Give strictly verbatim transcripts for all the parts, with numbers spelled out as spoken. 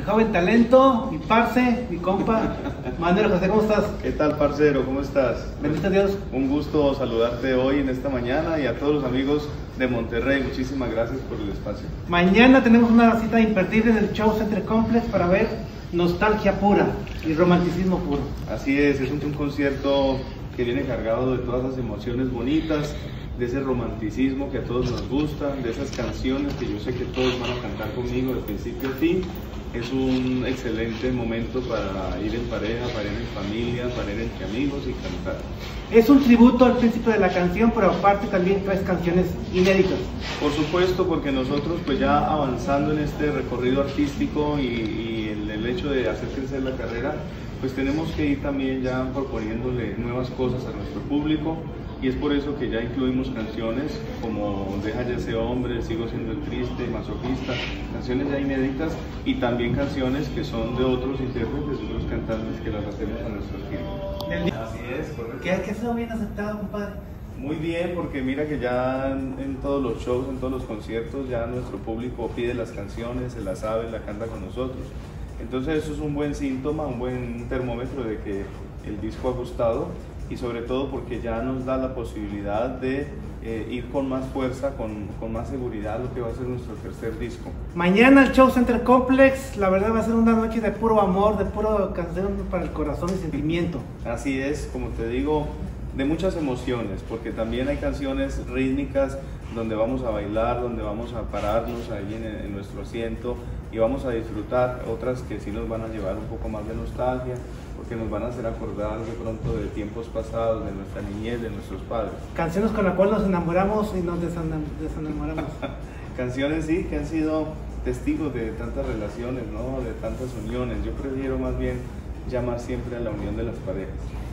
joven talento, mi parce, mi compa, Manuel José, ¿cómo estás? ¿Qué tal, parcero? ¿Cómo estás? Bendito Dios. Un gusto saludarte hoy en esta mañana y a todos los amigos de Monterrey. Muchísimas gracias por el espacio. Mañana tenemos una cita imperdible en el Show Center Complex para ver nostalgia pura y romanticismo puro. Así es, es un, un concierto que viene cargado de todas las emociones bonitas, de ese romanticismo que a todos nos gusta, de esas canciones que yo sé que todos van a cantar conmigo de principio a fin. Es un excelente momento para ir en pareja, para ir en familia, para ir entre amigos y cantar. Es un tributo al príncipe de la canción, pero aparte también traes canciones inéditas. Por supuesto, porque nosotros pues ya avanzando en este recorrido artístico y, y el, el hecho de hacer crecer la carrera, pues tenemos que ir también ya proponiéndole nuevas cosas a nuestro público. Y es por eso que ya incluimos canciones como Deja ya ese hombre, Sigo siendo el triste, Masoquista, canciones ya inéditas y también canciones que son de otros intérpretes, de otros cantantes que las hacemos a nuestro estilo. Así es, correcto. ¿Qué ha sido bien aceptado, compadre? Muy bien, porque mira que ya en, en todos los shows, en todos los conciertos, ya nuestro público pide las canciones, se las sabe, la canta con nosotros. Entonces eso es un buen síntoma, un buen termómetro de que el disco ha gustado. Y sobre todo porque ya nos da la posibilidad de eh, ir con más fuerza, con, con más seguridad lo que va a ser nuestro tercer disco. Mañana el Show Center Complex, la verdad va a ser una noche de puro amor, de puro canción para el corazón y sentimiento. Así es, como te digo, de muchas emociones, porque también hay canciones rítmicas donde vamos a bailar, donde vamos a pararnos ahí en, en nuestro asiento y vamos a disfrutar, otras que sí nos van a llevar un poco más de nostalgia, porque nos van a hacer acordar de pronto de tiempos pasados, de nuestra niñez, de nuestros padres. Canciones con las cuales nos enamoramos y nos desenamoramos. Canciones sí, que han sido testigos de tantas relaciones, ¿no? De tantas uniones. Yo prefiero más bien llamar siempre a la unión de las parejas.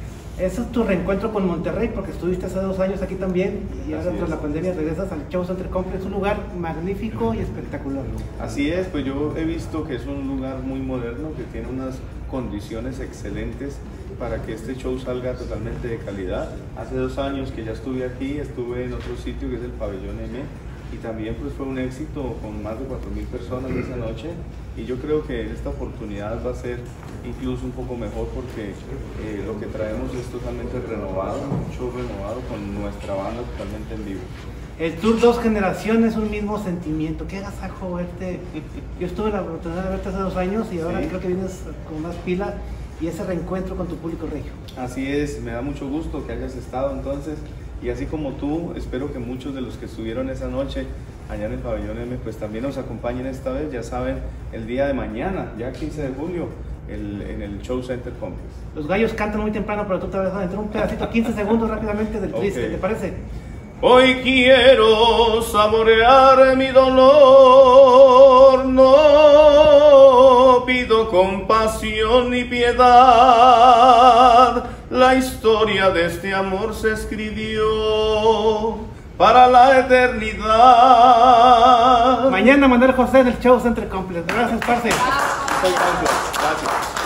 Eso es tu reencuentro con Monterrey, porque estuviste hace dos años aquí también y ahora tras la pandemia regresas al Show Center Complex, un lugar magnífico y espectacular. Así es, pues yo he visto que es un lugar muy moderno, que tiene unas condiciones excelentes para que este show salga totalmente de calidad. Hace dos años que ya estuve aquí, estuve en otro sitio que es el Pabellón M y también pues fue un éxito con más de cuatro mil personas esa noche y yo creo que esta oportunidad va a ser incluso un poco mejor porque eh, lo que traemos es totalmente renovado, un show renovado con nuestra banda totalmente en vivo. El Tour Dos Generaciones es un mismo sentimiento. Qué agasajo verte. Yo estuve la oportunidad de verte hace dos años y ahora sí, creo que vienes con más pila y ese reencuentro con tu público regio. Así es, me da mucho gusto que hayas estado entonces y así como tú, espero que muchos de los que estuvieron esa noche allá en el Pabellón M pues también nos acompañen esta vez. Ya saben, el día de mañana, ya quince de julio, el, en el Show Center Complex. Los gallos cantan muy temprano, pero tú te vas a entrar un pedacito, quince segundos rápidamente del triste, okay. ¿Te parece? Hoy quiero saborear mi dolor, no pido compasión ni piedad. La historia de este amor se escribió para la eternidad. Mañana Manuel José en el Show Center Complex. Gracias, parce. Muchas gracias. Gracias.